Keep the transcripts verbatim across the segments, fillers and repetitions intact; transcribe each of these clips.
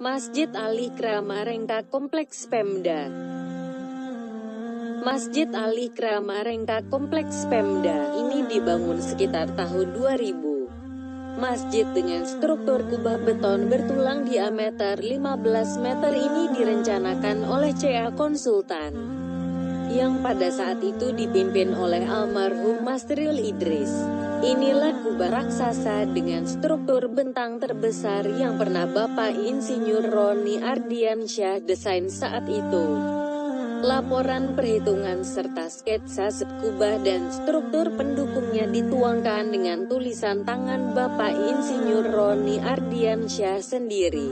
Masjid Ali Kramarengka Kompleks Pemda. Masjid Ali Kramarengka Kompleks Pemda ini dibangun sekitar tahun dua ribu. Masjid dengan struktur kubah beton bertulang diameter lima belas meter ini direncanakan oleh C A Konsultan, yang pada saat itu dipimpin oleh almarhum Masril Idris. Inilah kubah raksasa dengan struktur bentang terbesar yang pernah Bapak Insinyur Roni Ardiansyah desain saat itu. Laporan perhitungan serta sketsa kubah dan struktur pendukungnya dituangkan dengan tulisan tangan Bapak Insinyur Roni Ardiansyah sendiri.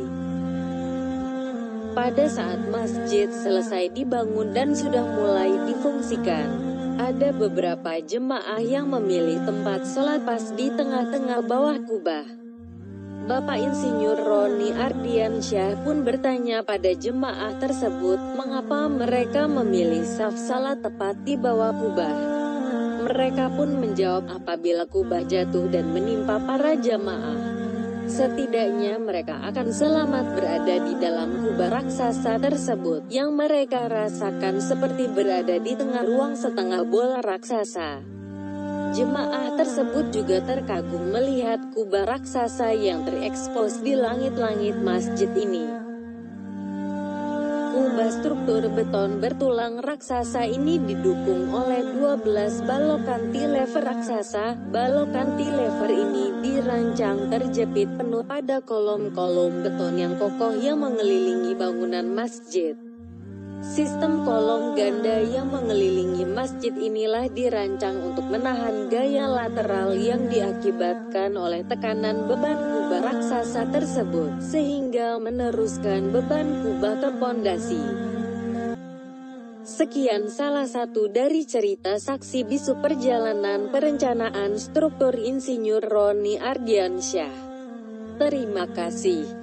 Pada saat masjid selesai dibangun dan sudah mulai difungsikan, ada beberapa jemaah yang memilih tempat sholat pas di tengah-tengah bawah kubah. Bapak Insinyur Roni Ardiansyah pun bertanya pada jemaah tersebut mengapa mereka memilih saf salat tepat di bawah kubah. Mereka pun menjawab apabila kubah jatuh dan menimpa para jemaah, setidaknya mereka akan selamat berada di dalam kubah raksasa tersebut yang mereka rasakan seperti berada di tengah ruang setengah bola raksasa. Jemaah tersebut juga terkagum melihat kubah raksasa yang terekspos di langit-langit masjid ini. Kubah struktur beton bertulang raksasa ini didukung oleh dua belas balok cantilever raksasa. Balok cantilever ini dirancang terjepit penuh pada kolom-kolom beton yang kokoh yang mengelilingi bangunan masjid. Sistem kolom ganda yang mengelilingi masjid inilah dirancang untuk menahan gaya lateral yang diakibatkan oleh tekanan beban kubah raksasa tersebut, sehingga meneruskan beban kubah ke pondasi. Sekian salah satu dari cerita saksi bisu perjalanan perencanaan struktur Insinyur Roni Ardiansyah. Terima kasih.